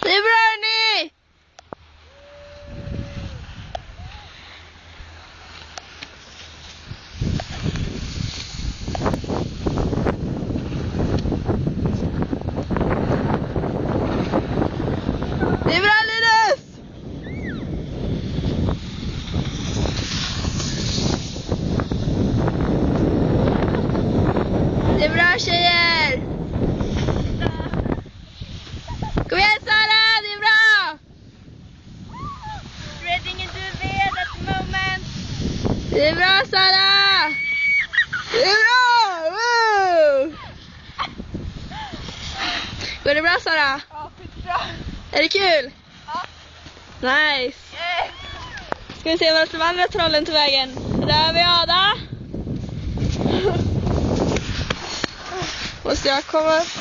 Det är bra ni! Det är bra Linus! Det är bra tjejer! Kom igen Sara, det är bra! Spreading into the air at the moment. Det är bra Sara! Det är bra! Woo! Går det bra Sara? Ja, skitbra. Är det kul? Ja. Nice! Yes. Ska vi se vart de andra trollen tog vägen. Där har vi Ada. Måste jag komma upp?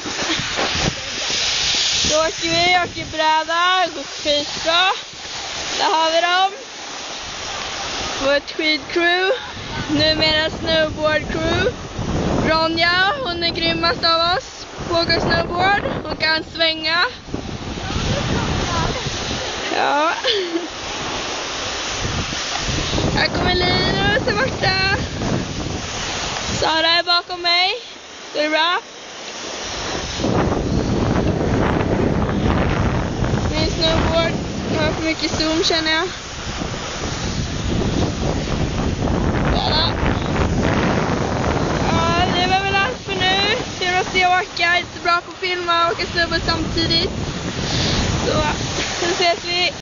Då åker bräda. Går skitbra. Där har vi dem. Vårt skidcrew. Numera snowboard crew. Ronja, hon är grymmast av oss. Pågår snowboard. Hon kan svänga. Ja. Här kommer Linus är borta. Sara är bakom mig. Går det bra? Min snowboard. Jag har för mycket zoom känner jag. Sådär. Ja, det var väl allt för nu. Jag måste åka. Jag är inte så bra på att filma och åka snowboard samtidigt. Så, sen ses vi.